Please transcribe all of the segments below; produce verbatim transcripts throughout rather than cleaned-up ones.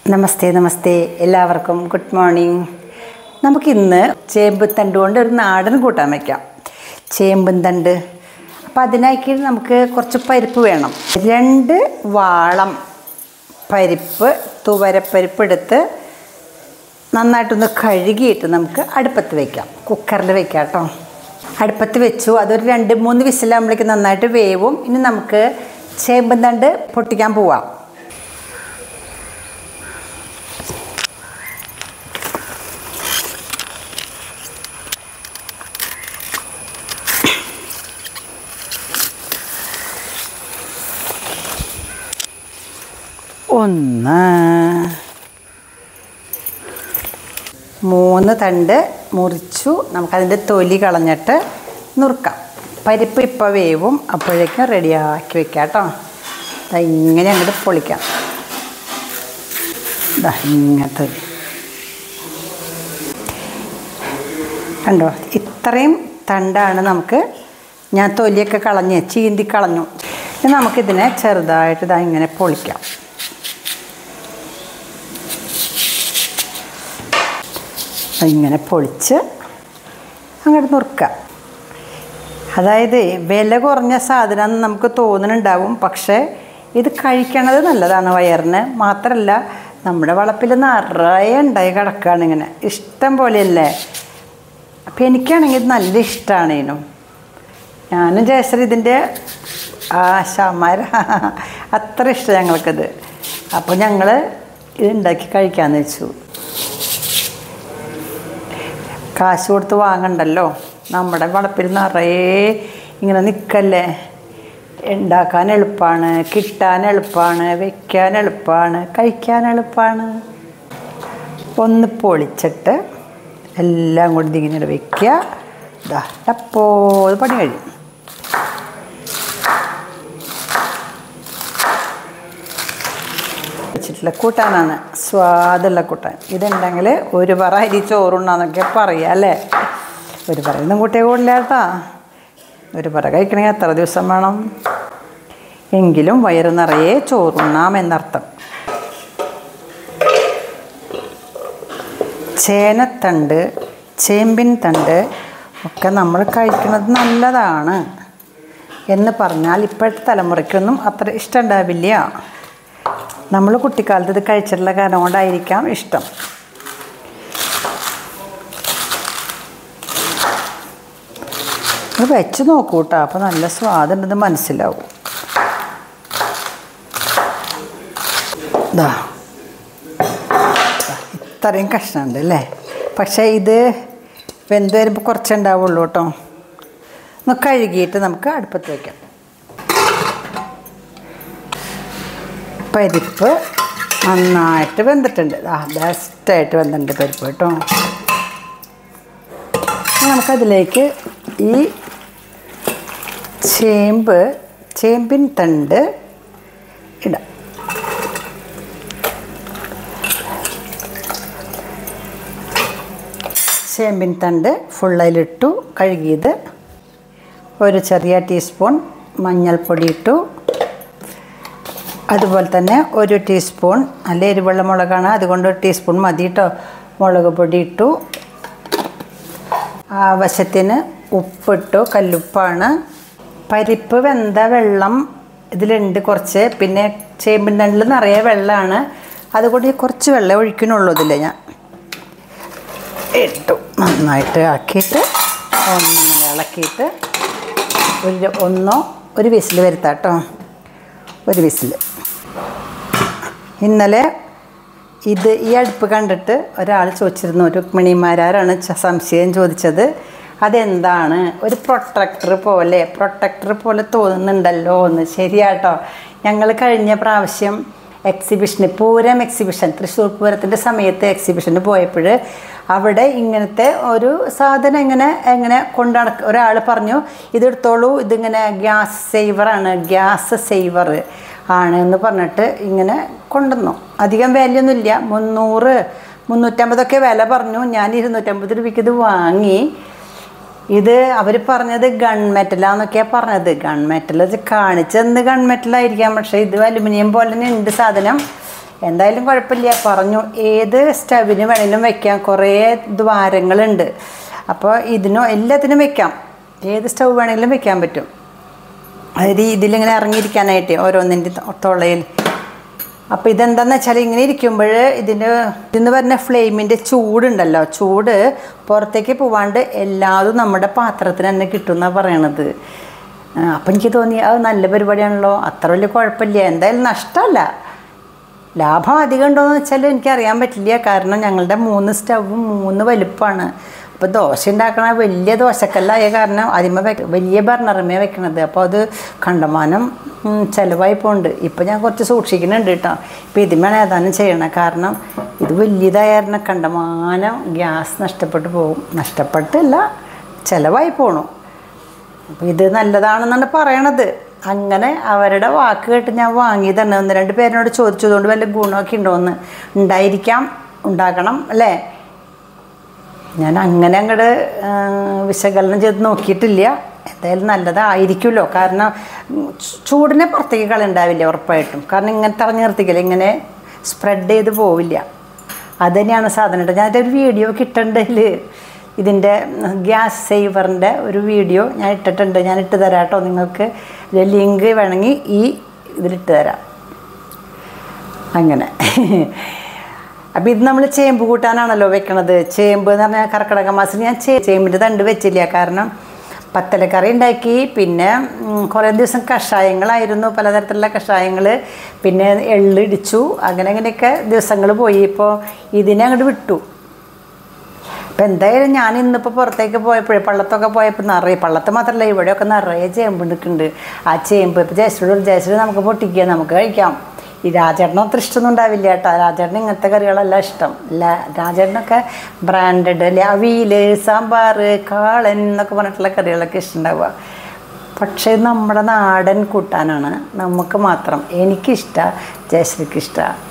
നമസ്തേ നമസ്തേ എല്ലാവർക്കും good morning. നമുക്കിന്ന് ചേമ്പ് തണ്ട് കൊണ്ട് ഒരു നാടൻ കൂട്ടാൻ വയ്ക്കാം. ചേമ്പും തണ്ട്. അപ്പോൾ അതിനായിട്ട് നമുക്ക് കുറച്ച് പരിപ്പ് വേണം. രണ്ട് വാളം പരിപ്പ്, തുവരപ്പരിപ്പ് എടുത്ത് നന്നായിട്ടൊന്ന് കഴുകിയിട്ട് നമുക്ക് അടുപ്പത്ത് വയ്ക്കാം. കുക്കറിൽ വയ്ക്കാം കേട്ടോ. അടുപ്പത്ത് വെച്ചു. അതൊരു രണ്ട് മൂന്ന് വിസിലാകുമ്പോഴേക്ക് നന്നായിട്ട് വേവും. ഇനി നമുക്ക് ചേമ്പും തണ്ട് പൊട്ടിക്കാൻ പോവാം. ഒന്ന് മൂന്ന് തണ്ട് മുറിച്ചു. നമുക്കതിൻ്റെ തൊലി കളഞ്ഞിട്ട് നുറുക്കാം. പരിപ്പ് ഇപ്പോൾ വേവും. അപ്പോഴേക്കും റെഡിയാക്കി വെക്കാം കേട്ടോ. ഇങ്ങനെ അങ്ങോട്ട് പൊളിക്കാം. ഇതാ ഇങ്ങനത്തെ കണ്ടോ, ഇത്രയും തണ്ടാണ് നമുക്ക്. ഞാൻ തൊലിയൊക്കെ കളഞ്ഞ് ചീന്തി കളഞ്ഞു. ഇനി നമുക്കിതിനെ ചെറുതായിട്ട് ഇതാ ഇങ്ങനെ പൊളിക്കാം. ഇങ്ങനെ പൊളിച്ച് അങ്ങോട്ട് നുറുക്കാം. അതായത് വില കുറഞ്ഞ സാധനം നമുക്ക് തോന്നുന്നുണ്ടാവും, പക്ഷേ ഇത് കഴിക്കണത് നല്ലതാണ് വയറിന്. മാത്രമല്ല നമ്മുടെ വളപ്പിൽ നിറയെ ഉണ്ടായി കിടക്കുകയാണ് ഇങ്ങനെ, ഇഷ്ടം പോലെയല്ലേ. അപ്പം എനിക്കാണെങ്കിൽ ഇത് നല്ല ഇഷ്ടമാണ്. ഇതിനും ഞാനും ജയശ്രീ ഇതിൻ്റെ ആശാമാര അത്ര ഇഷ്ടം ഞങ്ങൾക്കിത്. അപ്പോൾ ഞങ്ങൾ ഇത് ഉണ്ടാക്കി കഴിക്കാമെന്ന് വെച്ചു. കാശ് കൊടുത്ത് വാങ്ങണ്ടല്ലോ, നമ്മുടെ വളപ്പിൽ നിറയെ ഇങ്ങനെ നിൽക്കല്ലേ. ഉണ്ടാക്കാൻ എളുപ്പമാണ്, കിട്ടാൻ എളുപ്പമാണ്, വയ്ക്കാൻ എളുപ്പമാണ്, കഴിക്കാൻ എളുപ്പമാണ്. ഒന്ന് പൊളിച്ചിട്ട് എല്ലാം കൂടി ഇങ്ങനെ വയ്ക്കുക. ഇതാ അപ്പോൾ പണി കഴിയും. വെച്ചിട്ടുള്ള കൂട്ടാനാണ്, സ്വാദുള്ള കൂട്ടാൻ. ഇതുണ്ടെങ്കിൽ ഒരു പറ അരി ചോറുണ്ണാന്നൊക്കെ പറയാം അല്ലേ. ഒരു പറയൊന്നും കൂട്ടിയേ കൂടില്ല കേട്ടോ. ഒരു പറ കഴിക്കണമെങ്കിൽ എത്ര ദിവസം വേണം? എങ്കിലും വയറ് നിറയെ ചോറുണ്ണാം എന്നർത്ഥം. ചേനത്തണ്ട്, ചേമ്പിൻ തണ്ട് ഒക്കെ നമ്മൾ കഴിക്കുന്നത് നല്ലതാണ് എന്ന് പറഞ്ഞാൽ ഇപ്പോഴത്തെ തലമുറയ്ക്കൊന്നും അത്ര ഇഷ്ടം ഉണ്ടാവില്ല. നമ്മൾ കുട്ടിക്കാലത്ത് ഇത് കഴിച്ചിട്ടുള്ള കാരണം കൊണ്ടായിരിക്കാം ഇഷ്ടം. ഇത് വെച്ച് നോക്കൂ കേട്ടോ, അപ്പോൾ നല്ല സ്വാദുണ്ടെന്ന് മനസ്സിലാവും. ഇതാ ഇത്രയും കഷ്ണമുണ്ട് അല്ലേ. പക്ഷേ ഇത് വെന്ത് വരുമ്പോൾ കുറച്ചുണ്ടാവുള്ളൂ കേട്ടോ. ഒന്ന് കഴുകിയിട്ട് നമുക്ക് അടുപ്പത്ത് വയ്ക്കാം. പരിപ്പ് നന്നായിട്ട് വെന്തിട്ടുണ്ട്. ആ ബെസ്റ്റായിട്ട് വെന്തിട്ടുണ്ട് പരിപ്പ് കേട്ടോ. നമുക്കതിലേക്ക് ഈ ചേമ്പ് ചേമ്പിൻ തണ്ട് ഇടാം. ചേമ്പിൻ തണ്ട് ഫുള്ളയിലിട്ടു. കഴുകിയത്. ഒരു ചെറിയ ടീസ്പൂൺ മഞ്ഞൾപ്പൊടി ഇട്ടു. അതുപോലെ തന്നെ ഒരു ടീസ്പൂൺ നല്ല എരിവുള്ള മുളകാണ്, അതുകൊണ്ട് ഒരു ടീസ്പൂൺ മതി കേട്ടോ. മുളക് പൊടി ഇട്ടു. ആവശ്യത്തിന് ഉപ്പിട്ടു, കല്ലുപ്പാണ്. പരിപ്പ് വെന്ത വെള്ളം ഇതിലുണ്ട് കുറച്ച്. പിന്നെ ചേമ്പിൻ തണ്ടിൽ നിറയെ വെള്ളമാണ്, അതുകൊണ്ട് കുറച്ച് വെള്ളം ഒഴിക്കണുള്ളൂ. ഇതിൽ ഞാൻ ഇട്ടു. നന്നായിട്ട് ആക്കിയിട്ട് ഒന്നിങ്ങനെ ഇളക്കിയിട്ട് ഒരു ഒന്നോ ഒരു വിസിൽ വരുത്താം കേട്ടോ. ഒരു വിസിൽ. ഇന്നലെ ഇത് ഈ അടുപ്പ് കണ്ടിട്ട് ഒരാൾ ചോദിച്ചിരുന്നു, രുക്മിണിമാരാരാണ് സംശയം ചോദിച്ചത്. അതെന്താണ് ഒരു പ്രൊട്ടക്ടർ പോലെ പ്രൊട്ടക്ടർ പോലെ തോന്നുന്നുണ്ടല്ലോ എന്ന്. ശരിയാട്ടോ. ഞങ്ങൾ കഴിഞ്ഞ പ്രാവശ്യം എക്സിബിഷന്, പൂരം എക്സിബിഷൻ, തൃശ്ശൂർ പൂരത്തിൻ്റെ സമയത്ത് എക്സിബിഷന് പോയപ്പോൾ അവിടെ ഇങ്ങനത്തെ ഒരു സാധനം ഇങ്ങനെ എങ്ങനെ കൊണ്ട് നടക്ക ഒരാൾ പറഞ്ഞു, ഇതെടുത്തോളൂ, ഇതിങ്ങനെ ഗ്യാസ് സേവറാണ്, ഗ്യാസ് സേവർ ആണ് എന്ന് പറഞ്ഞിട്ട് ഇങ്ങനെ കൊണ്ടുവന്നു. അധികം വിലയൊന്നുമില്ല, മുന്നൂറ് മുന്നൂറ്റമ്പതൊക്കെ വില പറഞ്ഞു. ഞാൻ ഇരുന്നൂറ്റമ്പത് രൂപയ്ക്ക് ഇത് വാങ്ങി. ഇത് അവർ പറഞ്ഞത് ഗൺ മെറ്റലാന്നൊക്കെയാണ് പറഞ്ഞത്. ഗൺ മെറ്റൽ കാണിച്ചെന്ന് ഗൺ മെറ്റലായിരിക്കാം, പക്ഷേ ഇത് അലുമിനിയം പോലെ തന്നെ ഉണ്ട് സാധനം. എന്തായാലും കുഴപ്പമില്ല പറഞ്ഞു. ഏത് സ്റ്റവിന് വേണമെങ്കിലും വെക്കാം, കുറേ ദ്വാരങ്ങളുണ്ട്. അപ്പോൾ ഇതിനോ എല്ലാത്തിനും വെക്കാം, ഏത് സ്റ്റവ് വേണമെങ്കിലും വെക്കാൻ പറ്റും. അതായത് ഇതിലിങ്ങനെ ഇറങ്ങിയിരിക്കാനായിട്ട് ഓരോന്നിൻ്റെ തൊള്ളയിൽ. അപ്പോൾ ഇതെന്താണെന്ന് വെച്ചാൽ ഇങ്ങനെ ഇരിക്കുമ്പോൾ ഇതിൻ്റെ ഇതെന്ന് പറഞ്ഞ ഫ്ലെയിമിൻ്റെ ചൂടുണ്ടല്ലോ, ചൂട് പുറത്തേക്ക് പോവാണ്ട് എല്ലാതും നമ്മുടെ പാത്രത്തിന് തന്നെ കിട്ടുമെന്നാണ് പറയണത്. അപ്പം എനിക്ക് തോന്നി അത് നല്ല പരിപാടിയാണല്ലോ, അത്ര വലിയ കുഴപ്പമില്ല, എന്തായാലും നഷ്ടമല്ല. ലാഭം അധികം ഉണ്ടോയെന്ന് വെച്ചാൽ എനിക്കറിയാൻ പറ്റില്ല, കാരണം ഞങ്ങളുടെ മൂന്ന് സ്റ്റവും മൂന്ന് വലുപ്പമാണ്. അപ്പോൾ ദോശ ഉണ്ടാക്കണ വലിയ ദോശക്കല്ലായ കാരണം അതിമ വെ വലിയ ബർണറുമേ വെക്കണത്. അപ്പോൾ അത് കണ്ടമാനം ചിലവായി പോകുന്നുണ്ട്. ഇപ്പോൾ ഞാൻ കുറച്ച് സൂക്ഷിക്കുന്നുണ്ട് കേട്ടോ. ഇപ്പോൾ ഇതിമേണ് ഏതാനും ചെയ്യണം, കാരണം ഇത് വലിയതായ കാരണം കണ്ടമാനം ഗ്യാസ് നഷ്ടപ്പെട്ടു പോകും. നഷ്ടപ്പെട്ടില്ല, ചിലവായി പോകണു. അപ്പോൾ ഇത് നല്ലതാണെന്നാണ് പറയണത്. അങ്ങനെ അവരുടെ വാക്ക് കേട്ട് ഞാൻ വാങ്ങി തന്നെ. ഒന്ന് രണ്ട് പേരിനോട് ചോദിച്ചതുകൊണ്ട് വല്ല ഗുണമൊക്കെ ഉണ്ടോയെന്ന്. ഉണ്ടായിരിക്കാം, ഉണ്ടാക്കണം അല്ലേ. ഞാൻ അങ്ങനെ അങ്ങോട്ട് വിശകലനം ചെയ്ത് നോക്കിയിട്ടില്ല. എന്തായാലും നല്ലതായിരിക്കുമല്ലോ, കാരണം ചൂടിനെ പുറത്തേക്ക് കളയുണ്ടാവില്ല ഉറപ്പായിട്ടും. കാരണം ഇങ്ങനെ തറഞ്ഞു നിർത്തിക്കില്ല, ഇങ്ങനെ സ്പ്രെഡ് ചെയ്ത് പോവില്ല. അത് തന്നെയാണ് സാധനം. ഞാൻ ഒരു വീഡിയോ കിട്ടണ്ടതിൽ ഇതിൻ്റെ ഗ്യാസ് സേവറിൻ്റെ ഒരു വീഡിയോ ഞാൻ ഇട്ടിട്ടുണ്ട്. ഞാൻ ഇട്ട് തരാം കേട്ടോ നിങ്ങൾക്ക്. ലിങ്ക് വേണമെങ്കിൽ ഈ ഇതിലിട്ട് തരാം. അങ്ങനെ അപ്പോൾ ഇത് നമ്മൾ ചേമ്പ് കൂട്ടാനാണല്ലോ വെക്കണത്. ചേമ്പ് എന്ന് പറഞ്ഞാൽ കർക്കിടക മാസം ഞാൻ ചേ ചേമ്പിൻ്റെ തണ്ട് വെച്ചില്ല, കാരണം പത്തലക്കറി ഉണ്ടാക്കി. പിന്നെ കുറേ ദിവസം കഷായങ്ങളായിരുന്നു, പലതരത്തിലുള്ള കഷായങ്ങൾ. പിന്നെ എള്ള് ഇടിച്ചു, അങ്ങനെ അങ്ങനെയൊക്കെ ദിവസങ്ങൾ പോയി. ഇപ്പോൾ ഇതിനെ അങ്ങോട്ട് വിട്ടു. അപ്പോൾ എന്തായാലും ഞാൻ ഇന്നിപ്പോൾ പുറത്തേക്ക് പോയപ്പോഴേ പള്ളത്തൊക്കെ പോയപ്പോൾ നിറയെ, പള്ളത്ത് മാത്രമല്ല ഇവിടെയൊക്കെ നിറയെ ചേമ്പ് നിൽക്കുന്നുണ്ട്. ആ ചേമ്പ് ഇപ്പോൾ ജയശ്രീയോട് ജയശ്രീ നമുക്ക് പൊട്ടിക്കുക, നമുക്ക് കഴിക്കാം. ഈ രാജേട്ടനും അത്ര ഇഷ്ടമൊന്നും ഉണ്ടാവില്ല കേട്ടോ. രാജേട്ടന് ഇങ്ങനത്തെ കറികളെല്ലാം ഇഷ്ടം. അല്ല, രാജേട്ടനൊക്കെ ബ്രാൻഡഡ് അല്ലെ അവിയൽ, സാമ്പാർ, കാളൻ എന്നൊക്കെ പറഞ്ഞിട്ടുള്ള കറികളൊക്കെ ഇഷ്ടമുണ്ടാവുക. പക്ഷേ നമ്മുടെ നാടൻ കൂട്ടാനാണ് നമുക്ക് മാത്രം. എനിക്കിഷ്ടമാണ്, ജയശ്രീക്ക് ഇഷ്ടമാണ്.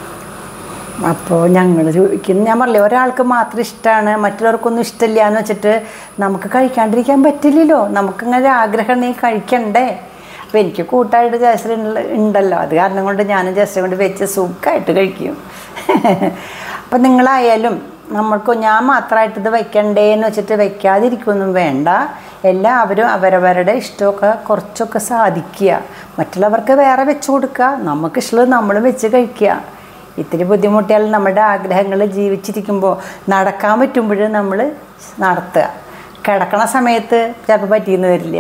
അപ്പോൾ ഞങ്ങൾ ചോദിക്കുന്നു, ഞാൻ പറഞ്ഞില്ലേ ഒരാൾക്ക് മാത്രം ഇഷ്ടമാണ് മറ്റുള്ളവർക്കൊന്നും ഇഷ്ടമില്ല എന്ന് വെച്ചിട്ട് നമുക്ക് കഴിക്കാണ്ടിരിക്കാൻ പറ്റില്ലല്ലോ. നമുക്കിങ്ങനെ ആഗ്രഹം ഉണ്ടെങ്കിൽ കഴിക്കണ്ടേ. അപ്പോൾ എനിക്ക് കൂട്ടായിട്ട് ജയശ്രീ ഉണ്ടല്ലോ, അത് കാരണം കൊണ്ട് ഞാനും ജയശ്രീ കൊണ്ട് വെച്ച് സുഖമായിട്ട് കഴിക്കും. അപ്പം നിങ്ങളായാലും നമ്മൾക്ക് ഞാൻ മാത്രമായിട്ട് ഇത് വയ്ക്കണ്ടേന്ന് വെച്ചിട്ട് വയ്ക്കാതിരിക്കൊന്നും വേണ്ട. എല്ലാവരും അവരവരുടെ ഇഷ്ടമൊക്കെ കുറച്ചൊക്കെ സാധിക്കുക, മറ്റുള്ളവർക്ക് വേറെ വെച്ച് കൊടുക്കുക, നമുക്കിഷ്ടമുള്ളത് നമ്മൾ വെച്ച് കഴിക്കുക. ഇത്തിരി ബുദ്ധിമുട്ടിയാൽ നമ്മുടെ ആഗ്രഹങ്ങൾ ജീവിച്ചിരിക്കുമ്പോൾ നടക്കാൻ പറ്റുമ്പോൾ നമ്മൾ നടത്തുക. കിടക്കണ സമയത്ത് ചിലപ്പോൾ പറ്റിയെന്ന് വരില്ല.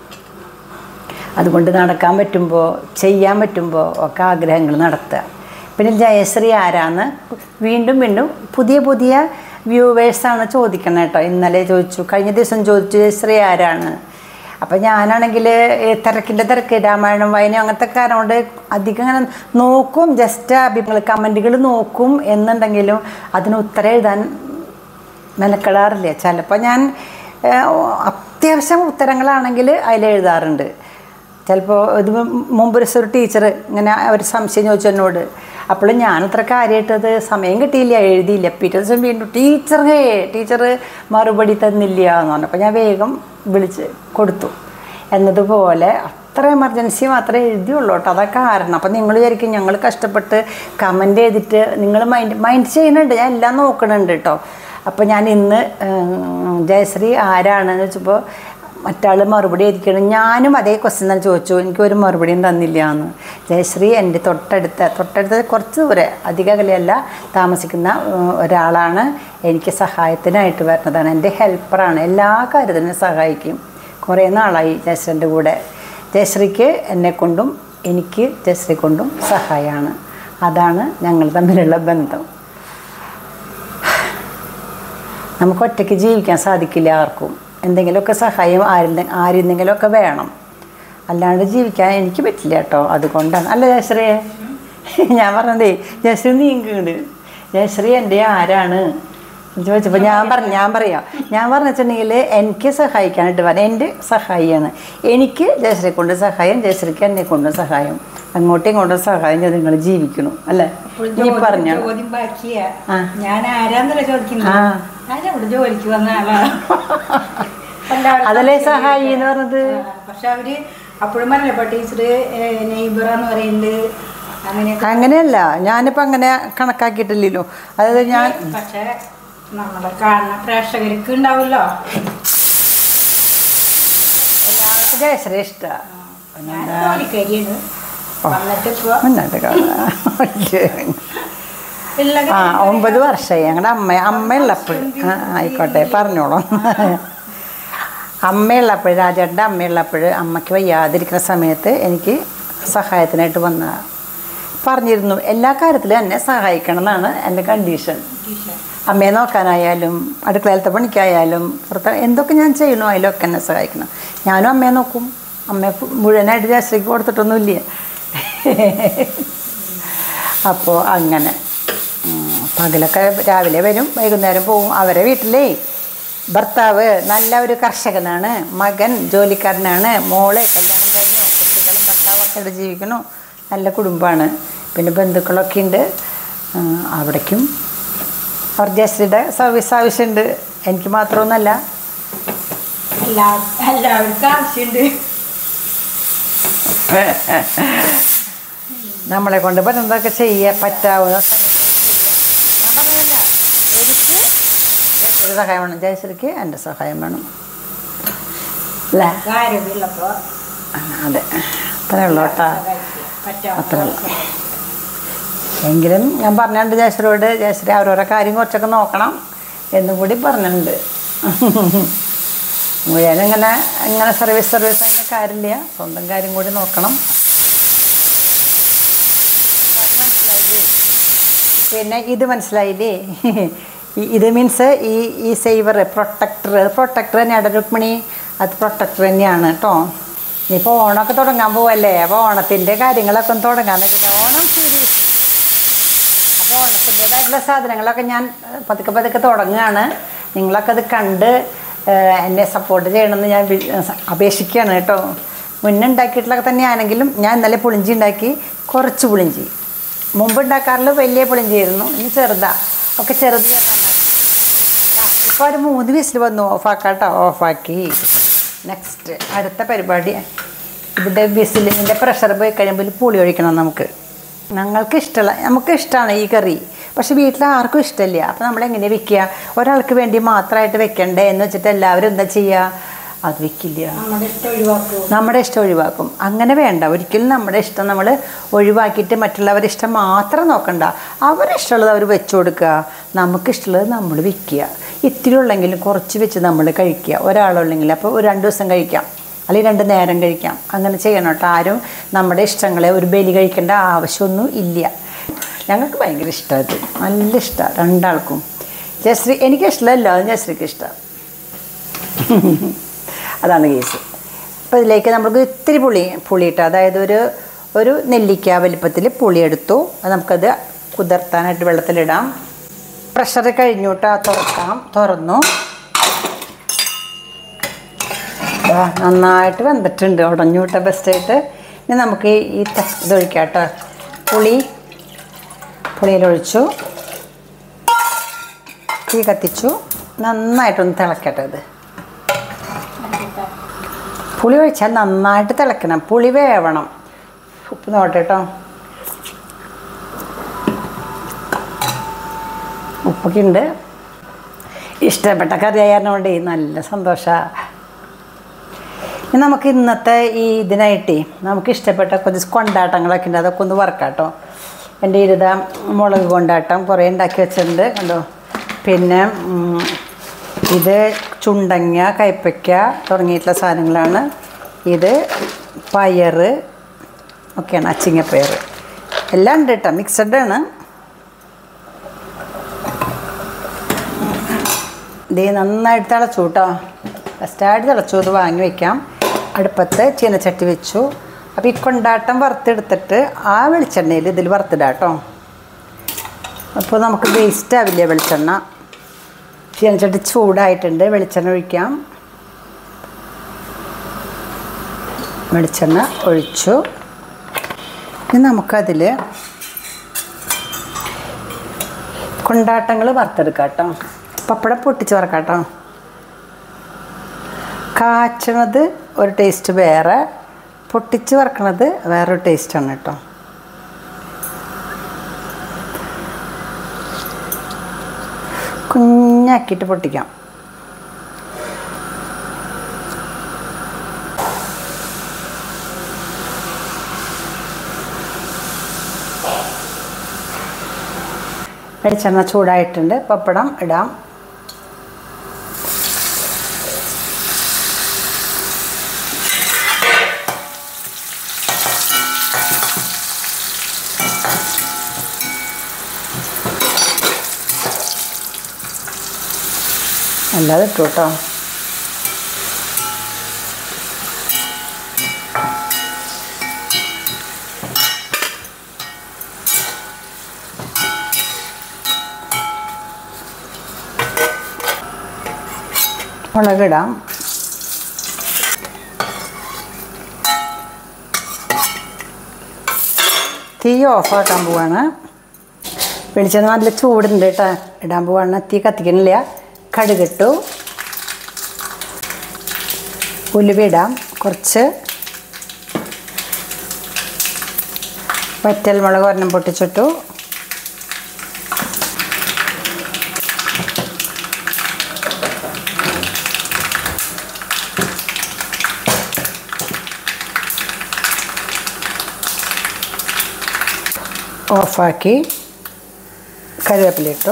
അതുകൊണ്ട് നടക്കാൻ പറ്റുമ്പോൾ ചെയ്യാൻ പറ്റുമ്പോൾ ഒക്കെ ആഗ്രഹങ്ങൾ നടത്തുക. പിന്നെ ജയശ്രീ ആരാന്ന് വീണ്ടും വീണ്ടും പുതിയ പുതിയ വ്യൂവേഴ്സാണ് ചോദിക്കണം കേട്ടോ. ഇന്നലെ ചോദിച്ചു, കഴിഞ്ഞ ദിവസം ചോദിച്ചു ജയശ്രീ ആരാണ്. അപ്പം ഞാനാണെങ്കിൽ തിരക്കിൻ്റെ തിരക്ക് രാമായണം വായന അങ്ങനത്തെ കാരണം കൊണ്ട് അധികം അങ്ങനെ നോക്കും, ജസ്റ്റ് അഭിപ്രായങ്ങൾ കമൻറ്റുകൾ നോക്കും എന്നുണ്ടെങ്കിലും അതിന് ഉത്തരം എഴുതാൻ മെനക്കെടാറില്ല. ചിലപ്പോൾ ഞാൻ അത്യാവശ്യം ഉത്തരങ്ങളാണെങ്കിൽ അതിൽ എഴുതാറുണ്ട്. ചിലപ്പോൾ ഇത് മുമ്പ് ഒരു ടീച്ചർ ഇങ്ങനെ ഒരു സംശയം ചോദിച്ചു എന്നോട്. അപ്പോൾ ഞാൻ അത്ര കാര്യമായിട്ടത് സമയം കിട്ടിയില്ല, എഴുതിയില്ല. പിറ്റേ ദിവസം വീണ്ടും ടീച്ചറേ ടീച്ചർ മറുപടി തന്നില്ല എന്ന് പറഞ്ഞു. അപ്പോൾ ഞാൻ വേഗം വിളിച്ച് കൊടുത്തു. എന്നതുപോലെ അത്ര എമർജൻസി മാത്രമേ എഴുതിയുള്ളൂ കേട്ടോ. അതാ കാരണം. അപ്പോൾ നിങ്ങൾ വിചാരിക്കും ഞങ്ങൾ കഷ്ടപ്പെട്ട് കമൻറ്റ് ചെയ്തിട്ട് നിങ്ങൾ മൈൻഡ് മൈൻഡ് ചെയ്യുന്നുണ്ട്, ഞാൻ എല്ലാം നോക്കണുണ്ട് കേട്ടോ. അപ്പോൾ ഞാൻ ഇന്ന് ജയശ്രീ ആരാണെന്ന് വെച്ചപ്പോൾ മറ്റാൾ മറുപടി എഴുതിക്കണം. ഞാനും അതേ ക്വസ്റ്റ്യൻ തന്നെ ചോദിച്ചു, എനിക്കൊരു മറുപടിയും തന്നില്ല എന്ന്. ജയശ്രീ എൻ്റെ തൊട്ടടുത്ത തൊട്ടടുത്ത കുറച്ച് ദൂരെ അധിക അകലെയല്ല താമസിക്കുന്ന ഒരാളാണ്. എനിക്ക് സഹായത്തിനായിട്ട് വരുന്നതാണ്, എൻ്റെ ഹെൽപ്പറാണ്, എല്ലാ കാര്യത്തിനും സഹായിക്കും. കുറേ നാളായി ജയശ്രീൻ്റെ കൂടെ. ജയശ്രീക്ക് എന്നെക്കൊണ്ടും എനിക്ക് ജയശ്രീ കൊണ്ടും സഹായമാണ്. അതാണ് ഞങ്ങൾ തമ്മിലുള്ള ബന്ധം. നമുക്ക് ഒറ്റയ്ക്ക് ജീവിക്കാൻ സാധിക്കില്ല ആർക്കും. എന്തെങ്കിലുമൊക്കെ സഹായം ആരുടെ ആരെന്തെങ്കിലുമൊക്കെ വേണം, അല്ലാണ്ട് ജീവിക്കാൻ എനിക്ക് പറ്റില്ല കേട്ടോ. അതുകൊണ്ടാണ്. അല്ല ജയശ്രീയെ, ഞാൻ പറഞ്ഞതേ ജയശ്രീ നീങ്ങുന്നുണ്ട്. ജയശ്രീ എൻ്റെ ആരാണ് ചോദിച്ചപ്പോൾ ഞാൻ പറഞ്ഞു ഞാൻ പറയാം ഞാൻ പറഞ്ഞു വെച്ചിട്ടുണ്ടെങ്കിൽ എനിക്ക് സഹായിക്കാനായിട്ട് പറയാം. എൻ്റെ സഹായിയാണ്. എനിക്ക് ജയശ്രീ കൊണ്ട് സഹായം, ജയശ്രീക്ക് എന്നെ കൊണ്ടും സഹായം. അങ്ങോട്ടും ഇങ്ങോട്ടും സഹായം ചെയ്ത് നിങ്ങൾ ജീവിക്കണം അല്ലേ. നീ പറഞ്ഞ ഞാൻ ആരാന്നല്ല ചോദിക്കുന്നത്, ജോലിക്ക് വന്ന ആളാണ് അതല്ലേ സഹായി എന്ന് പറഞ്ഞത്. പക്ഷെ അവര് അപ്പോഴും പറഞ്ഞപ്പോ ടീച്ചറ് നെയ്ബറാന്ന് പറയുന്നുണ്ട്, അങ്ങനെയൊക്കെ അങ്ങനെയല്ല, ഞാനിപ്പോൾ അങ്ങനെ കണക്കാക്കിയിട്ടില്ലല്ലോ. അതായത് ഞാൻ പക്ഷേ നമ്മളെ കാണുന്ന പ്രേക്ഷകർക്ക് ഉണ്ടാവുമല്ലോ. എല്ലാവർക്കും ജയശ്രീ ഇഷ്ടമാണ്. ഞാൻ ജോലിക്കാരിയാണ്. വന്നിട്ട് ഇപ്പോൾ മുന്നോട്ട് കാണാം. ആ ഒമ്പത് വർഷമായി ഞങ്ങളുടെ അമ്മ അമ്മയുള്ളപ്പോൾ. ആ ആയിക്കോട്ടെ പറഞ്ഞോളൂ. അമ്മയുള്ളപ്പോൾ, രാജേട്ടൻ്റെ അമ്മയുള്ളപ്പോൾ, അമ്മയ്ക്ക് വയ്യാതിരിക്കുന്ന സമയത്ത് എനിക്ക് സഹായത്തിനായിട്ട് വന്ന പറഞ്ഞിരുന്നു. എല്ലാ കാര്യത്തിലും എന്നെ സഹായിക്കണം എന്നാണ് എൻ്റെ കണ്ടീഷൻ. അമ്മയെ നോക്കാനായാലും അടുക്കളയിലത്തെ പണിക്കായാലും പുറത്ത് എന്തൊക്കെ ഞാൻ ചെയ്യണോ അതിലൊക്കെ എന്നെ സഹായിക്കണം. ഞാനും അമ്മയെ നോക്കും. അമ്മയെ മുഴുവനായിട്ട് ജയശ്രീക്ക് കൊടുത്തിട്ടൊന്നുമില്ല. അപ്പോൾ അങ്ങനെ പകലൊക്കെ രാവിലെ വരും, വൈകുന്നേരം പോവും. അവരെ വീട്ടിലേ ഭർത്താവ് നല്ല ഒരു കർഷകനാണ്, മകൻ ജോലിക്കാരനാണ്, മോള് കല്യാണം കഴിഞ്ഞു, കുട്ടികളും ഭർത്താവൊക്കെ ഇവിടെ ജീവിക്കണു. നല്ല കുടുംബമാണ്. പിന്നെ ബന്ധുക്കളൊക്കെ ഉണ്ട്. അവിടേക്കും അവർ ജയശ്രീയുടെ സർവീസ് ആവശ്യമുണ്ട്. എനിക്ക് മാത്രമൊന്നുമല്ല, എല്ലാ എല്ലാവർക്കും ആവശ്യമുണ്ട്. നമ്മളെ കൊണ്ട് പറ്റുന്നതൊക്കെ ചെയ്യാൻ പറ്റാവുന്ന ഞാൻ പറഞ്ഞതല്ല. എനിക്ക് ജയശ്രീ സഹായം വേണം, ജയശ്രീക്ക് എൻ്റെ സഹായം വേണം അല്ലേ? കാര്യമുള്ളപ്പോൾ അതെ, അത്രേ ഉള്ളൂ കേട്ടോ. അത്രേ ഉള്ളൂ. എങ്കിലും ഞാൻ പറഞ്ഞിട്ടുണ്ട് ജയശ്രീയോട്, ജയശ്രീ അവരോരോ കാര്യം കുറച്ചൊക്കെ നോക്കണം എന്നും കൂടി പറഞ്ഞിട്ടുണ്ട്. മുഴുവൻ ഇങ്ങനെ ഇങ്ങനെ സർവീസ് സർവീസ് അതിൻ്റെ കാര്യമില്ല, സ്വന്തം കാര്യം കൂടി നോക്കണം. പിന്നെ ഇത് മനസ്സിലായില്ലേ? ഇത് മീൻസ് ഈ ഈ സേവർ പ്രൊട്ടക്ടർ പ്രൊട്ടക്ടർ തന്നെയാണ് രുക്മിണി. അത് പ്രൊട്ടക്ടർ തന്നെയാണ് കേട്ടോ. ഇനിയിപ്പോൾ ഓണമൊക്കെ തുടങ്ങാൻ പോവല്ലേ, അപ്പോൾ ഓണത്തിൻ്റെ കാര്യങ്ങളൊക്കെ ഒന്ന് തുടങ്ങാൻ നോക്കിയിട്ട് ഓണം സീരീസ്. അപ്പോൾ ഓണത്തിൻ്റേതായിട്ടുള്ള സാധനങ്ങളൊക്കെ ഞാൻ പതുക്കെ പതുക്കെ തുടങ്ങുകയാണ്. നിങ്ങളൊക്കെ അത് കണ്ട് എന്നെ സപ്പോർട്ട് ചെയ്യണമെന്ന് ഞാൻ അപേക്ഷിക്കുകയാണ് കേട്ടോ. മുന്നേ ഉണ്ടാക്കിയിട്ടുള്ളതൊക്കെ തന്നെയാണെങ്കിലും ഞാൻ ഇന്നലെ പുളിഞ്ചി ഉണ്ടാക്കി, കുറച്ച് പുളിഞ്ചി. മുമ്പ് ഉണ്ടാക്കാറുള്ള വലിയ പുളിഞ്ചിയായിരുന്നു, ഇനി ചെറുതാ ഒക്കെ ചെറുത് ചേർന്നാണ്. ഇപ്പോൾ ഒരു മൂന്ന് വിസിൽ വന്നു, ഓഫാക്കാട്ടോ. ഓഫാക്കി നെക്സ്റ്റ് അടുത്ത പരിപാടി. ഇവിടെ വിസിലിൻ്റെ പ്രഷർ പോയി കഴിയുമ്പോൾ പുളി ഒഴിക്കണം നമുക്ക്. ഞങ്ങൾക്ക് ഇഷ്ടമുള്ള നമുക്ക് ഇഷ്ടമാണ് ഈ കറി, പക്ഷെ വീട്ടിൽ ആർക്കും ഇഷ്ടമില്ല. അപ്പോൾ നമ്മളെങ്ങനെ വെക്കുക? ഒരാൾക്ക് വേണ്ടി മാത്രമായിട്ട് വെക്കണ്ടേ എന്ന് വെച്ചിട്ട് എല്ലാവരും എന്താ ചെയ്യുക? അത് വെക്കില്ല, നമ്മുടെ ഇഷ്ടം ഒഴിവാക്കും. അങ്ങനെ വേണ്ട ഒരിക്കലും. നമ്മുടെ ഇഷ്ടം നമ്മൾ ഒഴിവാക്കിയിട്ട് മറ്റുള്ളവരുടെ ഇഷ്ടം മാത്രം നോക്കണ്ട. അവരിഷ്ടമുള്ളത് അവർ വെച്ചു കൊടുക്കുക, നമുക്കിഷ്ടമുള്ളത് നമ്മൾ വെക്കുക. ഇത്തിരി ഉള്ളെങ്കിലും കുറച്ച് വെച്ച് നമ്മൾ കഴിക്കുക. ഒരാളുള്ളെങ്കിൽ അപ്പോൾ ഒരു രണ്ട് ദിവസം കഴിക്കാം, അല്ലെങ്കിൽ രണ്ട് നേരം കഴിക്കാം. അങ്ങനെ ചെയ്യണം കേട്ടോ. ആരും നമ്മുടെ ഇഷ്ടങ്ങളെ ഒരു ബലി കഴിക്കേണ്ട ആവശ്യമൊന്നും ഇല്ല. ഞങ്ങൾക്ക് ഭയങ്കര ഇഷ്ടമാണ്, നല്ല ഇഷ്ടമാണ് രണ്ടാൾക്കും. ജയശ്രീ എനിക്ക് ഇഷ്ടമല്ല, അത് ജയശ്രീക്ക് ഇഷ്ടമാണ്. അതാണ് കേസ്. അപ്പോൾ ഇതിലേക്ക് നമുക്ക് ഇത്തിരി പുളി പുളിയിട്ട്, അതായത് ഒരു ഒരു നെല്ലിക്ക വലിപ്പത്തിൽ പുളി എടുത്തു. അത് നമുക്കത് കുതിർത്താനായിട്ട് വെള്ളത്തിലിടാം. പ്രഷർ കഴിഞ്ഞോട്ട് തുറക്കാം. തുറന്നു, നന്നായിട്ട് വെന്തിട്ടുണ്ട്, ഉടഞ്ഞൂട്ട ബെസ്റ്റായിട്ട്. ഇനി നമുക്ക് ഈ ഇതൊഴിക്കാം കേട്ടോ. പുളി പുളിയിലൊഴിച്ചു, തീ കത്തിച്ചു, നന്നായിട്ടൊന്ന് തിളക്കട്ടെ. ഇത് പുളി ഒഴിച്ചാൽ നന്നായിട്ട് തിളക്കണം, പുളി വേവണം. ഉപ്പ് നോട്ടെ കേട്ടോ, ഉപ്പൊക്കെ ഉണ്ട്. ഇഷ്ടപ്പെട്ട കറി ആയതുകൊണ്ട് നല്ല സന്തോഷമാണ്. ഇനി നമുക്ക് ഇന്നത്തെ ഈ ഇതിനായിട്ടേ നമുക്ക് ഇഷ്ടപ്പെട്ട കുറച്ച് കൊണ്ടാട്ടങ്ങളൊക്കെ ഉണ്ട്, അതൊക്കെ ഒന്ന് വറക്കാം കേട്ടോ. എൻ്റെ ഇരുത മുളക് കൊണ്ടാട്ടം കുറേ ഉണ്ടാക്കി വെച്ചിട്ടുണ്ട് കണ്ടോ. പിന്നെ ഇത് ചുണ്ടങ്ങ, കയ്പ്പയ്ക്ക തുടങ്ങിയിട്ടുള്ള സാധനങ്ങളാണ്. ഇത് പയർ ഒക്കെയാണ്, അച്ചിങ്ങപ്പയർ എല്ലാം ഉണ്ട് കേട്ടോ, മിക്സഡാണ്. ഇത് നന്നായിട്ട് തിളച്ചു കേട്ടോ, ഫസ്റ്റായിട്ട് തിളച്ചു. ഇത് വാങ്ങി വയ്ക്കാം. അടുപ്പത്ത് ചീനച്ചട്ടി വെച്ചു. അപ്പോൾ ഈ കൊണ്ടാട്ടം വറുത്തെടുത്തിട്ട് ആ വെളിച്ചെണ്ണയിൽ ഇതിൽ വറുത്തിടാം കേട്ടോ. അപ്പോൾ നമുക്ക് വേസ്റ്റ് ആവില്ല വെളിച്ചെണ്ണ. ചീനച്ചട്ടി ചൂടായിട്ടുണ്ട്, വെളിച്ചെണ്ണ ഒഴിക്കാം. വെളിച്ചെണ്ണ ഒഴിച്ചു. ഇനി നമുക്കതിൽ കൊണ്ടാട്ടങ്ങൾ വറുത്തെടുക്കാം കേട്ടോ. പപ്പടം പൊട്ടിച്ച് വറക്കാം കേട്ടോ. കാച്ചണത് ഒരു ടേസ്റ്റ് വേറെ, പൊട്ടിച്ച് വറക്കണത് വേറൊരു ടേസ്റ്റാണ് കേട്ടോ. കുഞ്ഞാക്കിയിട്ട് പൊട്ടിക്കാം. വെളിച്ചെണ്ണ ചൂടായിട്ടുണ്ട്. പപ്പടം ഇടാം. അല്ലാതെ ഇട്ടു കേട്ടോ. മുളകിടാം. തീ ഓഫാക്കാൻ പോവാണ്. വെളിച്ചെണ്ണ നല്ല ചൂടുണ്ട് കേട്ടോ. ഇടാൻ പോവാണ്. തീ കത്തിക്കണില്ല. കടുകിട്ടു. ഉലുവ ഇടാം കുറച്ച്. വറ്റൽ മുളക് ഒരെണ്ണം പൊട്ടിച്ചിട്ടു. ഓഫാക്കി കറിവേപ്പില ഇട്ടു.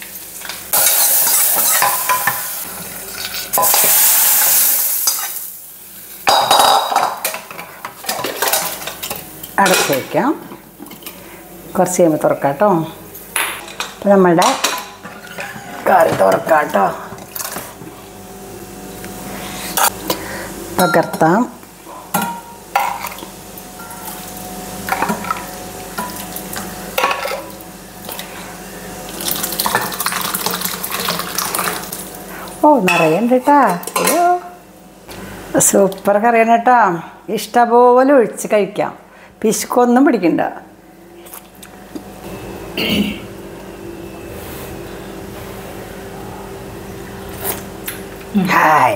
അടച്ച് വയ്ക്കാം. കുറച്ച് കഴിയുമ്പോൾ തുറക്കാം കേട്ടോ. അപ്പോൾ നമ്മളുടെ കറി തുറക്കാം കേട്ടോ. പകർത്താം. ഓ നിറയുണ്ട് കേട്ടാ. അയ്യോ സൂപ്പർ കറിയാണ് കേട്ടോ. ഇഷ്ടംപോലെ ഒഴിച്ച് കഴിക്കാം. പിശുക്കൊന്നും പിടിക്കണ്ട. ഹായ്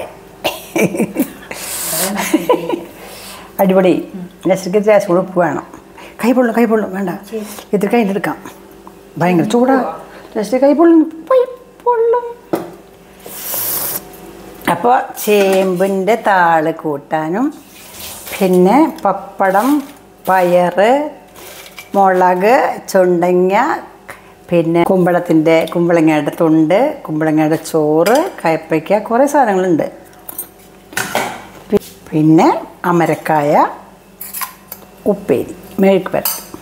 അടിപൊളി. ജസ്റ്റ് ജാസ് കൂടെ ഉപ്പ് വേണം. കൈ പൊള്ളും കൈ പൊള്ളും വേണ്ട. ഇത്തിരി കഴിഞ്ഞെടുക്കാം. ഭയങ്കര ചൂടാ. ജസ്റ്റ് കൈ പൊള്ളും പൊള്ളും. അപ്പോൾ ചേമ്പിൻ്റെ താള് കൂട്ടാനും പിന്നെ പപ്പടം, പയർ, മുളക്, ചുണ്ടങ്ങ, പിന്നെ കുമ്പളത്തിൻ്റെ കുമ്പളങ്ങയുടെ തൊണ്ട്, കുമ്പളങ്ങയുടെ ചോറ്, കയ്പ്പയ്ക്ക, കുറേ സാധനങ്ങളുണ്ട്. പിന്നെ അമരക്കായ ഉപ്പേരി, മെഴുക്ക് പുരട്ടി.